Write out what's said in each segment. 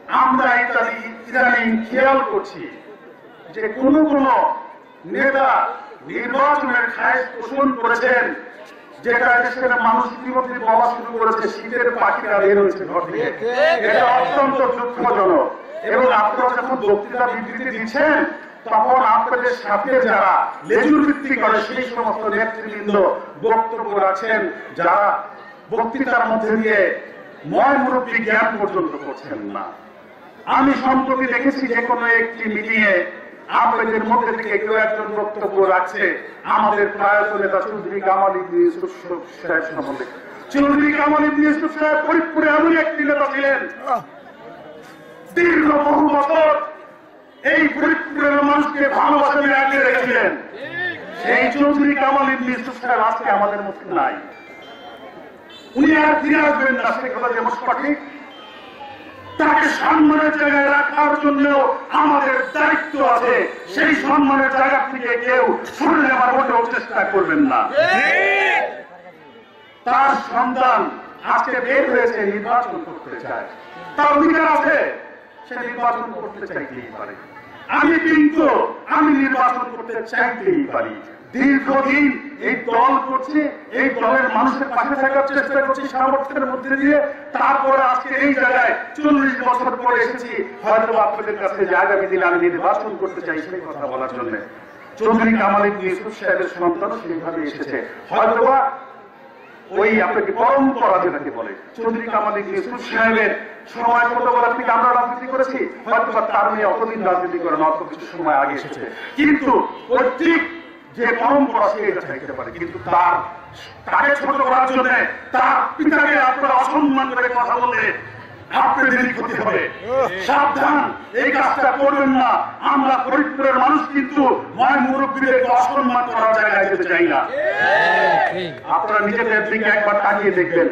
আমরা ইদানিং খেয়াল করছি যে কোন নেতা নির্বাচনের খায়েশ পোষণ করেছেন, যেটা দেশের মানুষ ইতিমধ্যে বলা শুরু করেছে শীতের পাখিরা বের হয়েছে ঘর থেকে। এটা অত্যন্ত দুঃখজনক। এবং আপনারা যখন বক্তৃতা বিবৃতি দিচ্ছেন তখন আপনাদের সাথে যারা লেজুর ভিত্তি করে সেই সমস্ত নেতৃবৃন্দ বক্তব্য রাখছেন, যারা বক্তৃতার মধ্যে দিয়ে ময় মুরব্বী জ্ঞান পর্যন্ত করছেন না। আমি সম্প্রতি দেখেছি যে কোনো একটি মিটিং এ আপনাদের মধ্যে থেকে কেউ একজন বক্তব্য রাখছে আমাদের প্রয়াত নেতা চৌধুরী কামাল ইবনে ইউসুফ সাহেব সম্বন্ধে। চৌধুরী কামাল ইবনে ইউসুফ সাহেব ফরিদপুরে এমন একটি নেতা ছিলেন, দীর্ঘ বহু বছর এই ফরিদপুরের মানুষকে ভালোবাসা দিয়ে আগলে রেখেছিলেন। সেই চৌধুরী কামাল ইবনে ইউসুফ সাহেব আজকে আমাদের মধ্যে নাই। উনি আর ফিরে আসবেন না, সে কথা যেমন সঠিক। তাকে সম্মানের জায়গায় রাখার জন্য আমাদের দায়িত্ব আছে। সেই সম্মানের জায়গা থেকে কেউ সরে যাওয়ার মোটেও চেষ্টা করবেন না। তার সন্তান আজকে বের হয়েছে, নির্বাচন করতে চায়, তার অধিকার আছে, সে নির্বাচন করতে চাইতেই পারে। আমি নির্বাচন করতে চাইতেই পারি। দীর্ঘদিন এই দল করছে, এই দলের মানুষের পাশে থাকার চেষ্টা করছি সামর্থ্যের মধ্যে দিয়ে। তারপরে আজকে এই জায়গায় 40 বছর পরে এসেছি হয়তো আপনাদের কাছে যে আগামী দিনে আমি নির্বাচন করতে চাই সেই কথা বলার জন্য। চৌধুরী কামাল ইবনে ইউসুফ সাহেবের সন্তানও সেইভাবে এসেছে। হয়তোবা ওই আপনাকে পরম্পরা যেটাকে বলে, চৌধুরী কামাল ইবনে ইউসুফ সাহেবের সময় ছোটবেলা থেকে আমরা রাজনীতি করেছি, হয়তো তার মেয়ে অতদিন রাজনীতি করে না, অল্প কিছু সময় আগে এসেছে। কিন্তু ওই ঠিক যে পরম্পরা সে এটা চাইতে পারে, কিন্তু তাকে ছোট করার জন্য তার পিতাকে আপনারা অসম্মান করে কথা বলে আপনাদেরই ক্ষতি হবে। সাবধান, এই কাজটা করবেন না। আমরা ফরিদপুরের মানুষ কিন্তু ময় মুরব্বীদেরকে অসম্মান করার জায়গায় যেতে চাই না। আপনারা নিজেদের দিকে একবার তাকিয়ে দেখবেন।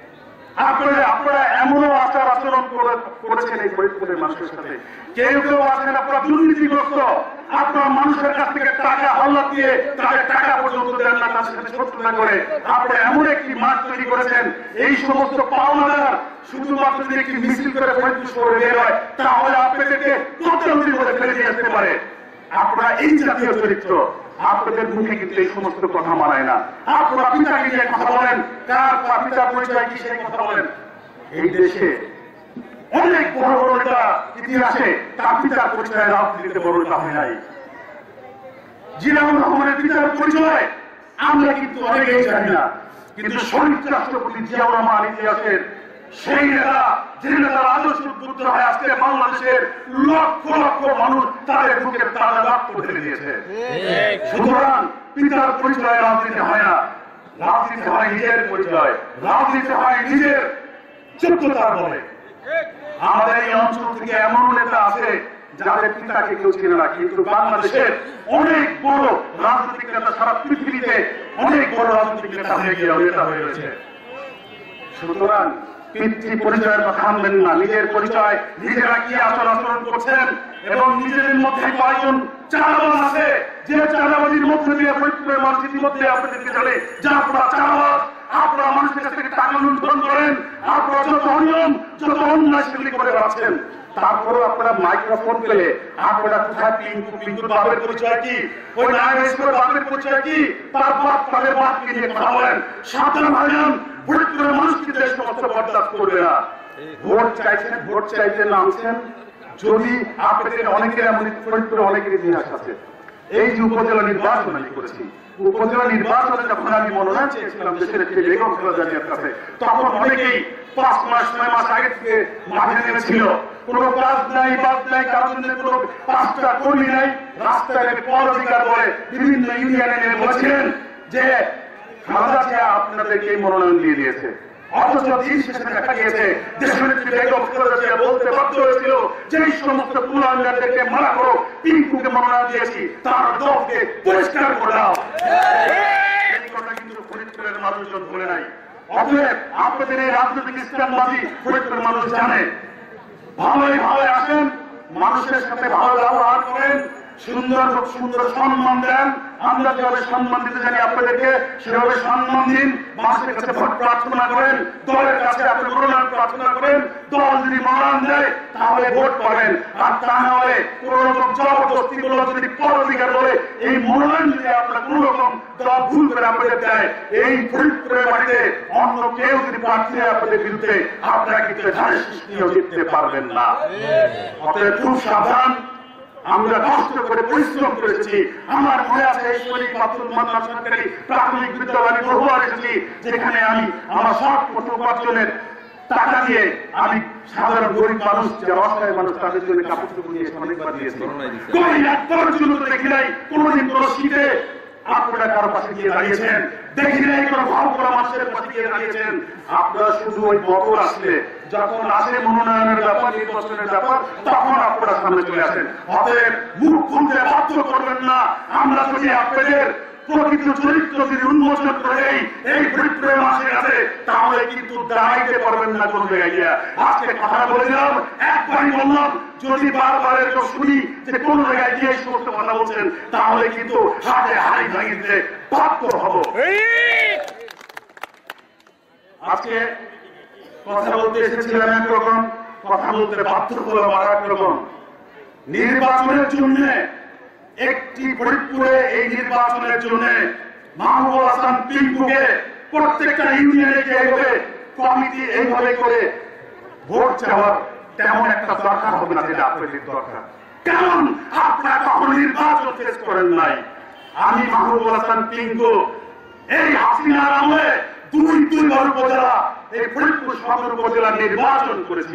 আপনারা এমনও আচার আচরণ করেছেন এই ফরিদপুরের মানুষের সাথে। কেউ আছেন আপনারা দুর্নীতিগ্রস্ত, আপনারা মানুষের কাছ থেকে টাকা হাল্লা দিয়ে তাদের টাকা পর্যন্ত দেন না, তাদের সাথে শত্রুতা করে আপনারা এমন একটি মাঠ তৈরি করেছেন। এই সমস্ত পাওনাদার শুধুমাত্র যদি একটি মিছিল করে ফরিদপুর শহরে বের হয় তাহলে আপনাদেরকে প্রত্যেকটি বলে ফেলে দিয়ে আসতে পারে। আপনারা এই জাতীয় চরিত্র, আপনাদের মুখে কিন্তু এই সমস্ত কথা মানায় না। আপনারা পিতাকে নিয়ে কথা বলেন, কার পিতার পরিচয় কি সেই কথা বলেন। এই দেশে অনেক বড় বড় নেতা ইতিহাসে তার পিতার পরিচয় রাজনীতিতে বড় নেতা হয় নাই। জিয়াউর রহমানের পিতার পরিচয় আমরা কিন্তু অনেকেই জানি না, কিন্তু শহীদ রাষ্ট্রপতি জিয়াউর রহমান ইতিহাসের সেই নেতা, যে নেতার আদর্শ উদ্বুদ্ধ হয় আজকে বাংলাদেশের লক্ষ লক্ষ মানুষ তাদের বুকের তাজা রক্ত ঢেলে দিয়েছে। সুতরাং পিতার পরিচয় রাজনীতি হয় না, রাজনীতি হয় নিজের পরিচয়, রাজনীতি হয় নিজের যোগ্যতার বলে। আমাদের এই অঞ্চল থেকে এমন নেতা আছে যাদের পিতাকে কেউ চিনে না, কিন্তু বাংলাদেশের অনেক বড় রাজনৈতিক নেতা, সারা পৃথিবীতে অনেক বড় রাজনৈতিক নেতা হয়ে গিয়ে নেতা হয়ে গেছে। সুতরাং পিতৃ পরিচয়ের কথা আনবেন না, নিজের পরিচয় নিজেরা কি আচরণ করছেন। এবং নিজেদের মধ্যে কয়েকজন চাঁদাবাজ আছে, যে চাঁদাবাজির মধ্যে দিয়ে ফরিদপুরের মানুষ ইতিমধ্যে আপনাদেরকে জানে যে আপনারা চাঁদাবাজ, আপনারা মানুষের কাছ থেকে টাকা লুণ্ঠন করেন, আপনারা যত অনিয়ম যত অন্যায় সেগুলি করে বেড়াচ্ছেন। তারপরেও আপনারা মাইক্রোফোন পেলে আপনারা কোথায় পিন্টুর বাপের পরিচয় কি, ওই নারায়ণেশ্বরের বাপের পরিচয় কি, তার বাপ তাদের বাপকে নিয়ে কথা বলেন। সাবধান ভাইজান, ফরিদপুরের মানুষ কিন্তু এই সমস্ত বরদাস্ত করবে না। ভোট চাইছেন, ভোট চাইতে নামছেন, যদি আপনাদের অনেকের এমন ফরিদপুরে অনেকের ইতিহাস আছে। এই যে উপজেলা নির্বাচন আমি করেছি, উপজেলা নির্বাচনে যখন আমি মনোনয়ন চেয়েছিলাম দেশের একটি বেগম খালেদা জিয়ার কাছে, তখন অনেকেই 5 মাস 6 মাস আগে থেকে মাঠে নেমেছিল। কোন কাজ নাই, বাদ নাই, কারোর জন্য কোন 5টা কর্মী নাই, রাস্তায় নেমে পর অধিকার বলে বিভিন্ন ইউনিয়নে নেমে বলেছিলেন যে খালেদা জিয়া আপনাদেরকে এই মনোনয়ন দিয়ে দিয়েছে। অথচ দিন শেষে দেখা গিয়েছে দেশের একটি বেগম খালেদা জিয়া বলতে বাধ্য হয়েছিল যে এই সমস্ত পুলানদেরকে মারা করো, পিঙ্কুকে মনোনয়ন দিয়েছি, তার দলকে পরিষ্কার করে দাও। এই কথা কিন্তু ফরিদপুরের মানুষজন বলে নাই। অতএব আপনাদের এই রাজনৈতিক ইসলামবাদী ফরিদপুরের মানুষ জানে। ভালোই ভালো আসেন, মানুষের সাথে ভালো ব্যবহার করেন, সুন্দর সুন্দর সম্মান দেন, আমরা যেভাবে সম্মান দিতে জানি আপনাদেরকে সেভাবে সম্মান দিন। মানুষের কাছে ভোট প্রার্থনা করেন, দলের কাছে আপনি মনোনয়ন প্রার্থনা করেন। দল যদি মনোনয়ন দেয় তাহলে ভোট পাবেন, আর তা না হলে কোন রকম জবরদস্তি করলো যদি পর অধিকার বলে এই মনোনয়ন যদি আপনারা কোন রকম দল ভুল করে আপনাদের দেয়, এই ফরিদপুরের মাটিতে অন্য কেউ যদি প্রার্থী হয় আপনাদের বিরুদ্ধে, আপনারা কিন্তু ধারে সৃষ্টিও জিততে পারবেন না। অতএব খুব সাবধান। আমরা কষ্ট করে পরিশ্রম করেছি। আমার মনে আছে এই শরীফ আব্দুল মান্নান সরকারি প্রাথমিক বিদ্যালয়ে বহুবার এসেছি, যেখানে আমি আমার সব উপার্জনের টাকা দিয়ে আমি সাধারণ গরিব মানুষ, যারা অসহায় মানুষ, তাদের জন্য কাপড় চোপড় নিয়ে অনেকবার দিয়েছি। গরিব একবার জন্য দেখি নাই কোনোদিন কোনো শীতে আপনারা কারো পাশে গিয়ে দাঁড়িয়েছেন, দেখি নাই কোনো ভাব করা মানুষের পাশে গিয়ে দাঁড়িয়েছেন। আপনারা শুধু ওই বদল আসলে, যখন আসে মনোনয়নের ব্যাপার, নির্বাচনের ব্যাপার, তখন আপনারা সামনে চলে আসেন। অতএব মুখ খুলতে বাধ্য করবেন না। আমরা যদি আপনাদের প্রকৃত চরিত্র যদি উন্মোচন করে এই ফরিদপুরের মানুষের কাছে, তাহলে কিন্তু দাঁড়াইতে পারবেন না কোন জায়গায় গিয়া। আজকে কথা বলে দিলাম, একবারই বললাম, যদি বারবার এরকম শুনি যে কোন জায়গায় গিয়ে সমস্ত কথা বলছেন, তাহলে কিন্তু হাতে হাড়ি ভাঙিয়ে দিতে বাধ্য হব। আজকে কথা বলতে এসেছিলাম একরকম, কথা বলতে বাধ্য হলাম আর একরকম। নির্বাচনের জন্য একটি ফরিদপুরে এই নির্বাচনের জন্য মাহবুব হাসান পিন্টুকে প্রত্যেকটা ইউনিয়নে এইভাবে কমিটি এইভাবে করে ভোট চাওয়ার তেমন একটা দরকার হবে না, যেটা আপনাদের দরকার। কারণ আপনারা কখনো নির্বাচন ফেস করেন নাই। আমি মাহবুব হাসান পিন্টু এই হাসিনার আমলে দুইবার উপজেলা, এই ফরিদপুর সদর উপজেলা নির্বাচন করেছি।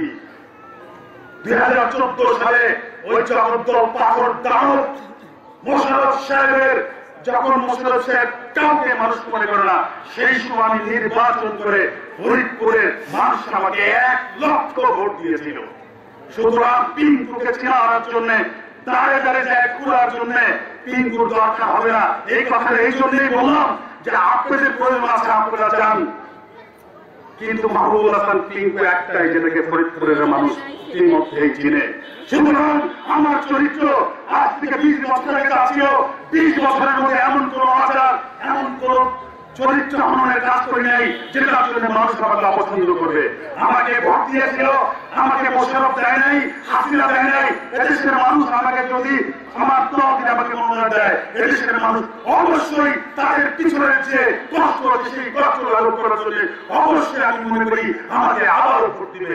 2014 সালে ওই জগদ্দল পাথর দানব মোশাররফ সাহেবের, যখন মোশাররফ সাহেব কাউকে মানুষ মনে করে না, সেই সময় আমি নির্বাচন করে ফরিদপুরের মানুষ আমাকে 1 লক্ষ ভোট দিয়েছিল। সুতরাং পিঙ্কুকে চেনার জন্য, দাঁড়ে দাঁড়ে যায় ঘুরার জন্য পিঙ্কুর দরকার হবে না। এই কথা এই জন্যই বললাম যে আপনাদের প্রয়োজন আছে, আপনারা যান, কিন্তু মাহবুবুল হাসান পিঙ্কু একটাই, যেটাকে ফরিদপুরের মানুষ ইতিমধ্যেই চিনে। সুতরাং আমার চরিত্র আজ থেকে 20 বছর আগে আছিও, 20 বছরের মধ্যে এমন কোন আচার, এমন কোন চরিত্র হননের কাজ করে নাই যেটার জন্য মানুষ আমাকে অপছন্দ করবে। আমাকে ভোট দিয়েছিল, আমাকে মোশাররফ দেয় নাই, হাসিনা দেয় নাই। এদেশের মানুষ আমাকে যদি আমার দল দিয়ে আমাকে মনোনয়ন দেয়, এদেশের মানুষ অবশ্যই তাদের পিছনের যে কষ্ট হচ্ছে সেই কষ্ট লাঘব করার জন্য অবশ্যই আমি মনে করি আমাকে আবারও ভোট দিবে।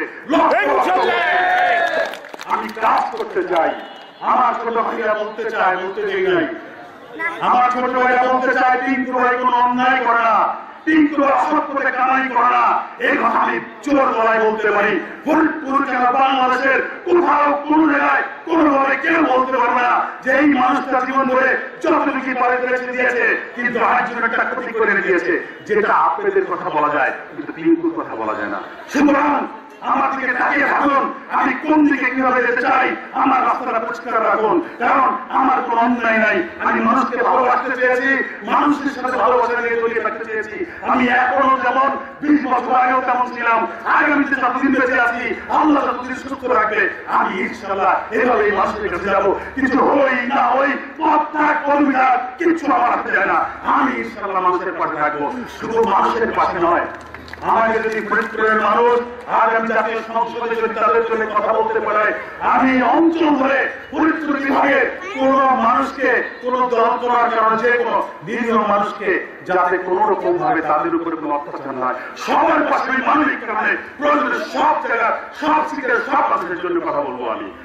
আমি কাজ করতে চাই, আমার ছোট ভাইরা বলতে চায়, বলতে দেই নাই। আমার ছোট ভাইরা বলতে চায় পিঙ্কু ভাই কোনো অন্যায় করে না, পিঙ্কু অসৎ করে কামাই করে না। এই কথা আমি জোর গলায় বলতে পারি। ফরিদপুর কেন বাংলাদেশের কোথাও কোন জায়গায় কোনোভাবে কেউ বলতে পারবে না যে এই মানুষটা জীবন ধরে যতটুকু পারে বেঁচে দিয়েছে, কিন্তু আরেকজনের একটা ক্ষতি করে দিয়েছে। যেটা আপনাদের কথা বলা যায়, কিন্তু পিঙ্কুর কথা বলা যায় না। সুতরাং আমার দিকে তাকিয়ে থাকুন, আমি কোন দিকে কিভাবে যেতে চাই, আমার রাস্তাটা পরিষ্কার রাখুন। কারণ আমার কোন অন্যায় নাই। আমি মানুষকে ভালোবাসতে চেয়েছি, মানুষের সাথে ভালোবাসা নিয়ে জড়িয়ে থাকতে চেয়েছি। আমি এখনো যেমন 20 বছর আগেও তেমন ছিলাম, আগামীতে যতদিন বেঁচে আছি, আল্লাহ যতদিন সুস্থ রাখবে, আমি ইনশাআল্লাহ এভাবে এই মানুষের কাছে যাবো। কিছু হই না হই, পথ কর্মীরা কিছু আমার হাতে যায় না। আমি ইনশাআল্লাহ মানুষের পাশে থাকবো, শুধু মানুষের পাশে নয়। আমাকে যদি ফরিদপুরের মানুষ আগামী জাতীয় সংসদে যদি তাদের জন্য কথা বলতে পারে, আমি অঞ্চল ধরে ফরিদপুর বিভাগের কোন মানুষকে কোন দল করার কারণে যে কোনো নিরীহ মানুষকে যাতে কোন রকম ভাবে তাদের উপরে কোন অত্যাচার নয়, সবার পাশে মানবিক কারণে প্রয়োজনে সব জায়গা, সব সিটের সব মানুষের জন্য কথা বলবো আমি।